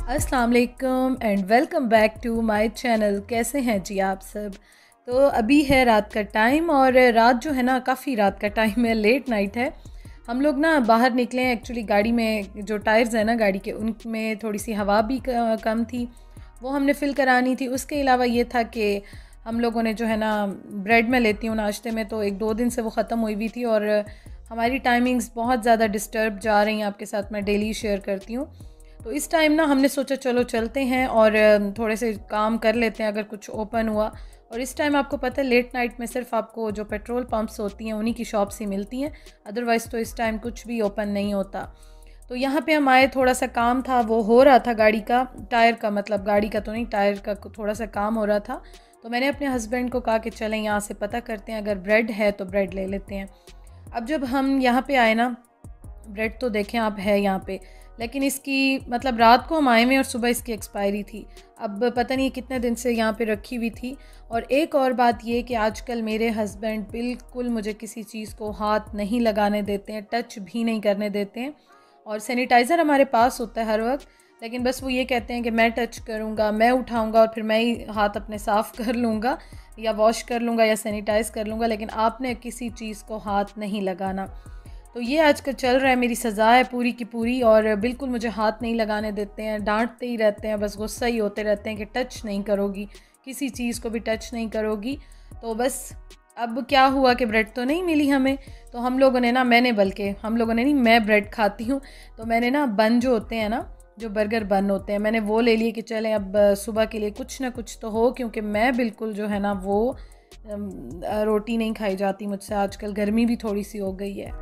अस्सलाम वालेकुम and welcome back to my channel. कैसे हैं जी आप सब। तो अभी है रात का टाइम और रात जो है ना काफ़ी रात का टाइम है, लेट नाइट है। हम लोग ना बाहर निकले हैं, एक्चुअली गाड़ी में जो टायर्स हैं ना गाड़ी के उनमें थोड़ी सी हवा भी कम थी, वो हमने फ़िल करानी थी। उसके अलावा ये था कि हम लोगों ने जो है ना ब्रेड में लेती हूँ नाश्ते में, तो 1-2 दिन से वो ख़त्म हुई हुई थी और हमारी टाइमिंग्स बहुत ज़्यादा डिस्टर्ब जा रही हैं। आपके साथ मैं डेली शेयर करती हूँ। तो इस टाइम ना हमने सोचा चलो चलते हैं और थोड़े से काम कर लेते हैं अगर कुछ ओपन हुआ। और इस टाइम आपको पता है लेट नाइट में सिर्फ आपको जो पेट्रोल पंप्स होती हैं उन्हीं की शॉप्स ही मिलती हैं, अदरवाइज़ तो इस टाइम कुछ भी ओपन नहीं होता। तो यहाँ पे हम आए, थोड़ा सा काम था, वो हो रहा था गाड़ी का, टायर का, मतलब गाड़ी का तो नहीं, टायर का थोड़ा सा काम हो रहा था। तो मैंने अपने हस्बैंड को कहा कि चलें यहाँ से पता करते हैं, अगर ब्रेड है तो ब्रेड ले लेते हैं। अब जब हम यहाँ पे आए ना, ब्रेड तो देखें आप है यहाँ पे, लेकिन इसकी मतलब रात को हम आए हुए और सुबह इसकी एक्सपायरी थी। अब पता नहीं कितने दिन से यहाँ पे रखी हुई थी। और एक और बात ये कि आजकल मेरे हस्बैंड बिल्कुल मुझे किसी चीज़ को हाथ नहीं लगाने देते हैं, टच भी नहीं करने देते हैं। और सैनिटाइज़र हमारे पास होता है हर वक्त, लेकिन बस वो ये कहते हैं कि मैं टच करूँगा, मैं उठाऊँगा और फिर मैं ही हाथ अपने साफ़ कर लूँगा या वॉश कर लूँगा या सैनिटाइज़ कर लूँगा, लेकिन आपने किसी चीज़ को हाथ नहीं लगाना। तो ये आजकल चल रहा है, मेरी सज़ा है पूरी की पूरी। और बिल्कुल मुझे हाथ नहीं लगाने देते हैं, डांटते ही रहते हैं, बस गुस्सा ही होते रहते हैं कि टच नहीं करोगी, किसी चीज़ को भी टच नहीं करोगी। तो बस अब क्या हुआ कि ब्रेड तो नहीं मिली हमें, तो हम लोगों ने ना, बल्कि हम लोगों ने नहीं, मैं ब्रेड खाती हूँ, तो मैंने ना बन जो होते हैं ना, जो बर्गर बन होते हैं, मैंने वो ले लिए कि चलें अब सुबह के लिए कुछ ना कुछ तो हो, क्योंकि मैं बिल्कुल जो है ना वो रोटी नहीं खाई जाती मुझसे, आजकल गर्मी भी थोड़ी सी हो गई है।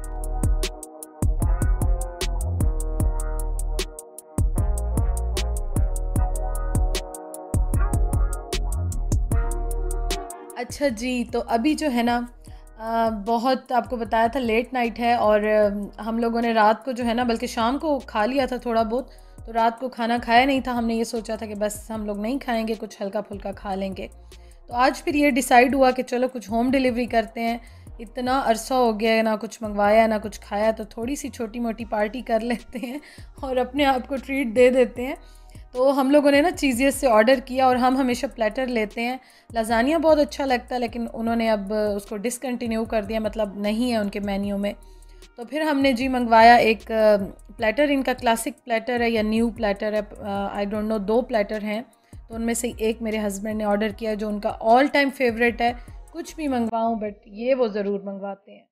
अच्छा जी, तो अभी जो है ना बहुत आपको बताया था लेट नाइट है और हम लोगों ने रात को जो है ना, बल्कि शाम को खा लिया था थोड़ा बहुत, तो रात को खाना खाया नहीं था। हमने ये सोचा था कि बस हम लोग नहीं खाएंगे, कुछ हल्का फुल्का खा लेंगे। तो आज फिर ये डिसाइड हुआ कि चलो कुछ होम डिलीवरी करते हैं। इतना अरसा हो गया है, ना कुछ मंगवाया ना कुछ खाया, तो थोड़ी सी छोटी मोटी पार्टी कर लेते हैं और अपने आप को ट्रीट दे देते हैं। तो हम लोगों ने ना चीज़ियस से ऑर्डर किया और हम हमेशा प्लेटर लेते हैं। लज़ानिया बहुत अच्छा लगता है, लेकिन उन्होंने अब उसको डिसकंटिन्यू कर दिया, मतलब नहीं है उनके मेन्यू में। तो फिर हमने जी मंगवाया एक प्लेटर, इनका क्लासिक प्लेटर है या न्यू प्लेटर है, आई डोंट नो, 2 प्लेटर हैं। तो उनमें से एक मेरे हस्बैंड ने ऑर्डर किया जो उनका ऑल टाइम फेवरेट है। कुछ भी मंगवाऊँ बट ये वो ज़रूर मंगवाते हैं।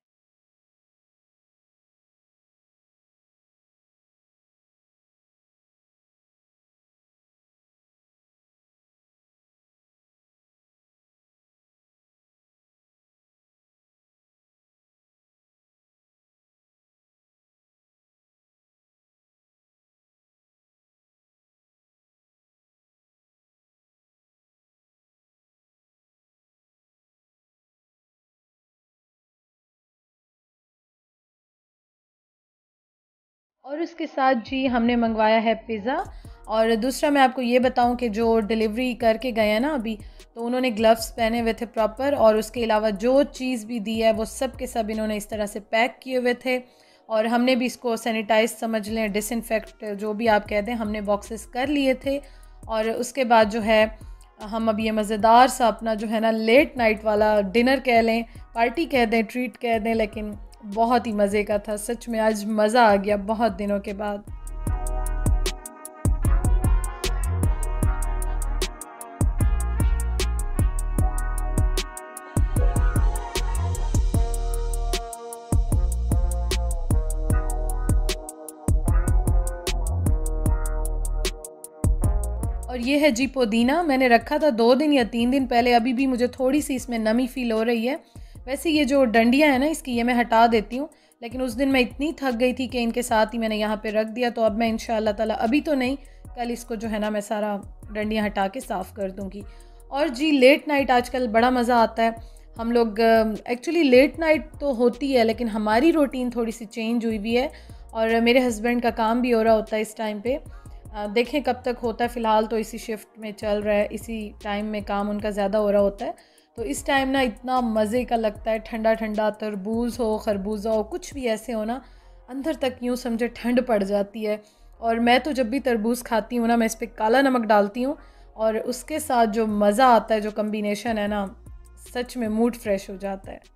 और उसके साथ जी हमने मंगवाया है पिज़्ज़ा। और दूसरा मैं आपको ये बताऊं कि जो डिलीवरी करके गए हैं ना अभी, तो उन्होंने ग्लव्स पहने हुए थे प्रॉपर, और उसके अलावा जो चीज़ भी दी है वो सब के सब इन्होंने इस तरह से पैक किए हुए थे। और हमने भी इसको सैनिटाइज समझ लें, डिसइंफेक्ट जो भी आप कह दें, हमने बॉक्सेस कर लिए थे। और उसके बाद जो है हम अब ये मज़ेदार सा अपना जो है ना लेट नाइट वाला डिनर कह लें, पार्टी कह दें, ट्रीट कह दें, लेकिन बहुत ही मज़े का था सच में। आज मज़ा आ गया बहुत दिनों के बाद। और ये है जी पुदीना, मैंने रखा था 2 दिन या 3 दिन पहले, अभी भी मुझे थोड़ी सी इसमें नमी फ़ील हो रही है। वैसे ये जो डंडियाँ हैं ना इसकी, ये मैं हटा देती हूँ, लेकिन उस दिन मैं इतनी थक गई थी कि इनके साथ ही मैंने यहाँ पे रख दिया। तो अब मैं इंशाअल्लाह ताला, अभी तो नहीं, कल इसको जो है ना मैं सारा डंडियाँ हटा के साफ़ कर दूँगी। और जी लेट नाइट आजकल बड़ा मज़ा आता है। हम लोग एक्चुअली लेट नाइट तो होती है, लेकिन हमारी रूटीन थोड़ी सी चेंज हुई हुई है और मेरे हस्बैंड का काम भी हो रहा होता है इस टाइम पे। देखें कब तक होता है, फ़िलहाल तो इसी शिफ्ट में चल रहा है, इसी टाइम में काम उनका ज़्यादा हो रहा होता है। तो इस टाइम ना इतना मज़े का लगता है, ठंडा ठंडा तरबूज हो, खरबूजा हो, कुछ भी ऐसे हो ना, अंदर तक यूँ समझे ठंड पड़ जाती है। और मैं तो जब भी तरबूज खाती हूँ ना, मैं इस पे काला नमक डालती हूँ, और उसके साथ जो मज़ा आता है, जो कम्बिनेशन है ना, सच में मूड फ्रेश हो जाता है।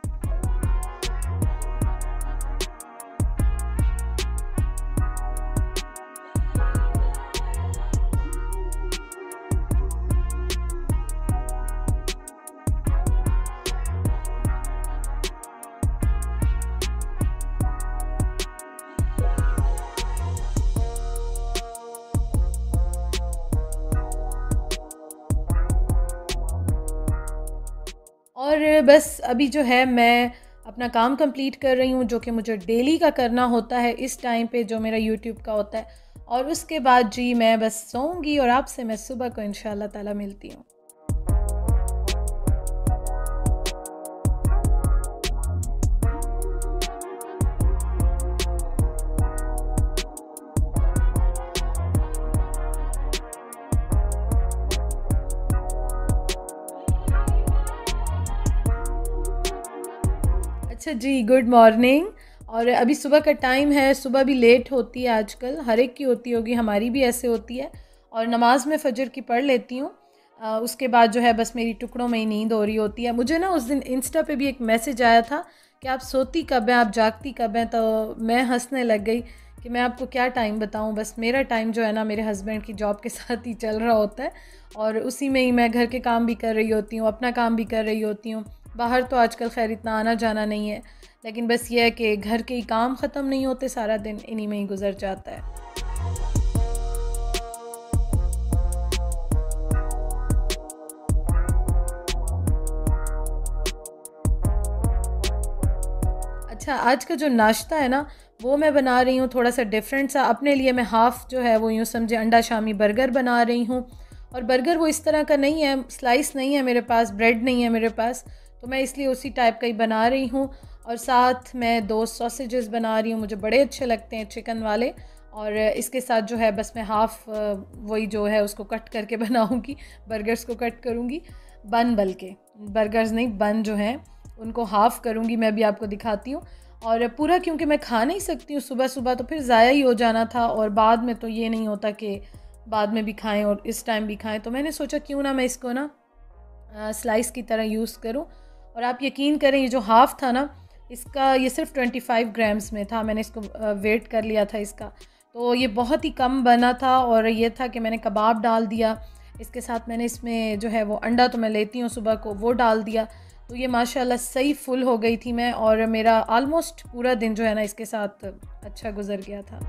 और बस अभी जो है मैं अपना काम कंप्लीट कर रही हूँ, जो कि मुझे डेली का करना होता है इस टाइम पे, जो मेरा यूट्यूब का होता है। और उसके बाद जी मैं बस सोऊंगी और आपसे मैं सुबह को इंशाल्लाह ताला मिलती हूँ। अच्छा जी, गुड मॉर्निंग। और अभी सुबह का टाइम है, सुबह भी लेट होती है आजकल, हर एक की होती होगी, हमारी भी ऐसे होती है। और नमाज में फ़जर की पढ़ लेती हूँ। उसके बाद जो है बस मेरी टुकड़ों में ही नींद हो रही होती है। मुझे ना उस दिन इंस्टा पे भी एक मैसेज आया था कि आप सोती कब हैं, आप जागती कब हैं, तो मैं हंसने लग गई कि मैं आपको क्या टाइम बताऊं। बस मेरा टाइम जो है ना, मेरे हस्बैंड की जॉब के साथ ही चल रहा होता है, और उसी में ही मैं घर के काम भी कर रही होती हूँ, अपना काम भी कर रही होती हूँ। बाहर तो आजकल खैर इतना आना जाना नहीं है, लेकिन बस ये है कि घर के ही काम ख़त्म नहीं होते, सारा दिन इन्हीं में ही गुजर जाता है। अच्छा, आज का जो नाश्ता है ना, वो मैं बना रही हूँ थोड़ा सा डिफरेंट सा अपने लिए। मैं हाफ़ जो है वो यूँ समझे अंडा शामी बर्गर बना रही हूँ। और बर्गर वो इस तरह का नहीं है, स्लाइस नहीं है मेरे पास, ब्रेड नहीं है मेरे पास, तो मैं इसलिए उसी टाइप का ही बना रही हूँ। और साथ मैं 2 सॉसेजेस बना रही हूँ, मुझे बड़े अच्छे लगते हैं चिकन वाले। और इसके साथ जो है बस मैं हाफ़ वही जो है उसको कट करके बनाऊँगी, बर्गर्स को कट करूँगी, बन बल्कि बर्गर्स नहीं, बन जो हैं उनको हाफ़ करूँगी। मैं भी आपको दिखाती हूँ। और पूरा क्योंकि मैं खा नहीं सकती हूँ सुबह सुबह, तो फिर ज़ाया ही हो जाना था, और बाद में तो ये नहीं होता कि बाद में भी खाएं और इस टाइम भी खाएं। तो मैंने सोचा क्यों ना मैं इसको ना स्लाइस की तरह यूज़ करूं। और आप यकीन करें, ये जो हाफ़ था ना इसका, ये सिर्फ 25 ग्राम्स में था। मैंने इसको वेट कर लिया था इसका, तो ये बहुत ही कम बना था। और ये था कि मैंने कबाब डाल दिया इसके साथ, मैंने इसमें जो है वो अंडा तो मैं लेती हूँ सुबह को, वो डाल दिया। तो ये माशाल्लाह सही फुल हो गई थी मैं, और मेरा आलमोस्ट पूरा दिन जो है ना इसके साथ अच्छा गुजर गया था।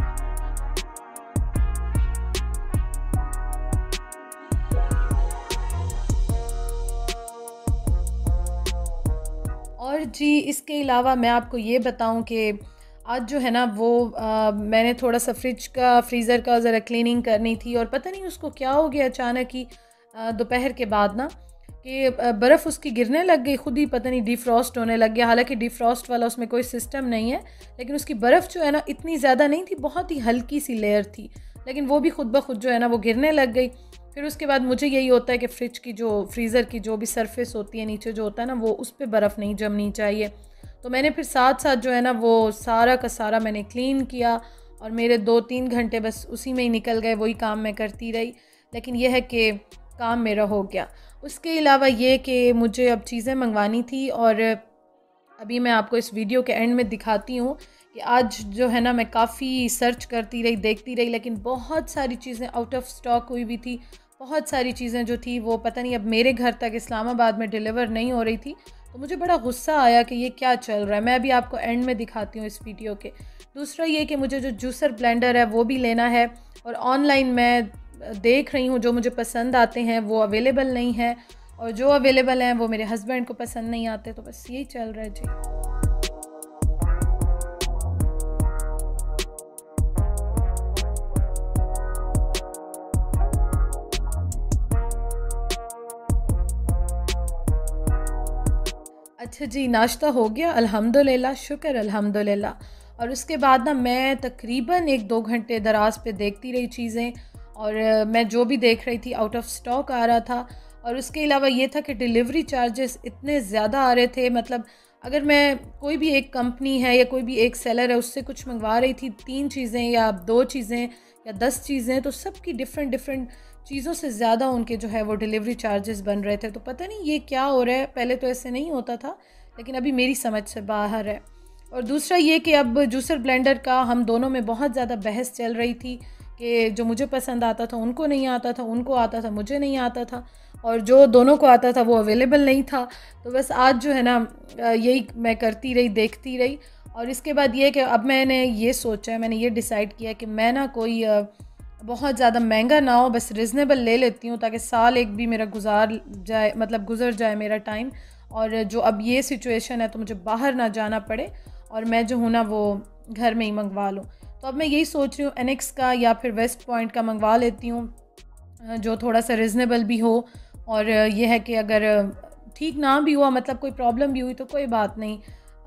और जी इसके अलावा मैं आपको ये बताऊं कि आज जो है ना वो मैंने थोड़ा सा फ्रीज़र का ज़रा क्लीनिंग करनी थी, और पता नहीं उसको क्या हो गया अचानक ही दोपहर के बाद ना, कि बर्फ़ उसकी गिरने लग गई खुद ही, पता नहीं डिफ्रॉस्ट होने लग गया। हालांकि डिफ्रॉस्ट वाला उसमें कोई सिस्टम नहीं है, लेकिन उसकी बर्फ़ जो है ना इतनी ज़्यादा नहीं थी, बहुत ही हल्की सी लेयर थी, लेकिन वो भी खुद ब खुद जो है ना वो गिरने लग गई। फिर उसके बाद मुझे यही होता है कि फ्रीज़र की जो भी सरफेस होती है नीचे जो होता है ना, वो उस पर बर्फ़ नहीं जमनी चाहिए। तो मैंने फिर साथ साथ जो है ना वो सारा का सारा मैंने क्लीन किया, और मेरे 2-3 घंटे बस उसी में ही निकल गए, वही काम मैं करती रही। लेकिन यह है कि काम मेरा हो गया। उसके अलावा ये कि मुझे अब चीज़ें मंगवानी थी, और अभी मैं आपको इस वीडियो के एंड में दिखाती हूँ कि आज जो है ना मैं काफ़ी सर्च करती रही, देखती रही, लेकिन बहुत सारी चीज़ें आउट ऑफ स्टॉक हुई भी थी। बहुत सारी चीज़ें जो थी वो पता नहीं अब मेरे घर तक इस्लामाबाद में डिलीवर नहीं हो रही थी। तो मुझे बड़ा गुस्सा आया कि ये क्या चल रहा है। मैं अभी आपको एंड में दिखाती हूँ इस वीडियो के। दूसरा ये कि मुझे जो जूसर ब्लेंडर है वो भी लेना है, और ऑनलाइन मैं देख रही हूँ जो मुझे पसंद आते हैं वो अवेलेबल नहीं है, और जो अवेलेबल हैं वो मेरे हस्बैंड को पसंद नहीं आते। तो बस यही चल रहा है जी। अच्छा जी, नाश्ता हो गया अल्हम्दुलिल्लाह, शुक्र अल्हम्दुलिल्लाह। और उसके बाद ना मैं तकरीबन 1-2 घंटे दराज पे देखती रही चीज़ें, और मैं जो भी देख रही थी आउट ऑफ स्टॉक आ रहा था। और उसके अलावा ये था कि डिलीवरी चार्जेस इतने ज़्यादा आ रहे थे, मतलब अगर मैं कोई भी एक कंपनी है या कोई भी एक सेलर है उससे कुछ मंगवा रही थी 3 चीज़ें या 2 चीज़ें या 10 चीज़ें, तो सबकी डिफरेंट डिफरेंट चीज़ों से ज़्यादा उनके जो है वो डिलीवरी चार्जेस बन रहे थे। तो पता नहीं ये क्या हो रहा है, पहले तो ऐसे नहीं होता था, लेकिन अभी मेरी समझ से बाहर है। और दूसरा ये कि अब जूसर ब्लेंडर का हम दोनों में बहुत ज़्यादा बहस चल रही थी कि जो मुझे पसंद आता था उनको नहीं आता था, उनको आता था मुझे नहीं आता था, और जो दोनों को आता था वो अवेलेबल नहीं था। तो बस आज जो है ना यही मैं करती रही, देखती रही। और इसके बाद ये कि अब मैंने ये सोचा है, मैंने ये डिसाइड किया कि मैं ना कोई बहुत ज़्यादा महंगा ना हो, बस रिजनेबल ले लेती हूँ ताकि साल एक भी मेरा गुजार जाए, मतलब गुजर जाए मेरा टाइम। और जो अब ये सिचुएशन है तो मुझे बाहर ना जाना पड़े और मैं जो हूँ ना वो घर में ही मंगवा लूँ। तो अब मैं यही सोच रही हूँ एनेक्स का या फिर वेस्ट पॉइंट का मंगवा लेती हूँ, जो थोड़ा सा रिजनेबल भी हो। और ये है कि अगर ठीक ना भी हुआ, मतलब कोई प्रॉब्लम भी हुई तो कोई बात नहीं,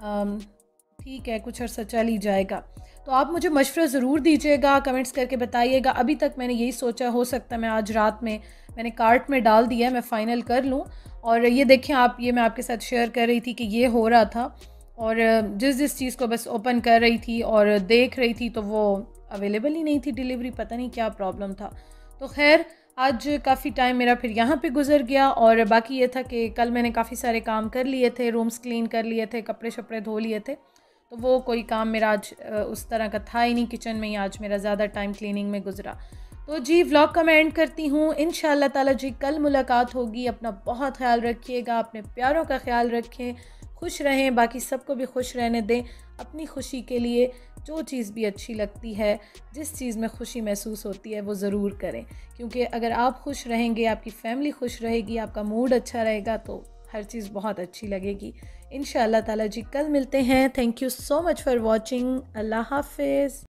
ठीक है, कुछ अर्सा चल ही जाएगा। तो आप मुझे मशवरा ज़रूर दीजिएगा, कमेंट्स करके बताइएगा। अभी तक मैंने यही सोचा, हो सकता है मैं आज रात में, मैंने कार्ट में डाल दिया है, मैं फ़ाइनल कर लूँ। और ये देखें आप, ये मैं आपके साथ शेयर कर रही थी कि ये हो रहा था, और जिस चीज़ को बस ओपन कर रही थी और देख रही थी तो वो अवेलेबल ही नहीं थी डिलीवरी, पता नहीं क्या प्रॉब्लम था। तो खैर आज काफ़ी टाइम मेरा फिर यहाँ पे गुजर गया। और बाकी ये था कि कल मैंने काफ़ी सारे काम कर लिए थे, रूम्स क्लीन कर लिए थे, कपड़े शपड़े धो लिए थे, तो वो कोई काम मेरा आज उस तरह का था ही नहीं, किचन में ही आज मेरा ज़्यादा टाइम क्लीनिंग में गुजरा। तो जी व्लॉग का मैं एंड करती हूँ। इंशाअल्लाह ताला जी कल मुलाकात होगी। अपना बहुत ख्याल रखिएगा, अपने प्यारों का ख्याल रखें, खुश रहें, बाकी सबको भी खुश रहने दें। अपनी खुशी के लिए जो चीज़ भी अच्छी लगती है, जिस चीज़ में खुशी महसूस होती है वो ज़रूर करें, क्योंकि अगर आप खुश रहेंगे, आपकी फैमिली खुश रहेगी, आपका मूड अच्छा रहेगा तो हर चीज़ बहुत अच्छी लगेगी। इंशाअल्लाह ताला जी कल मिलते हैं। Thank you so much for watching. अल्लाह हाफ़िज़।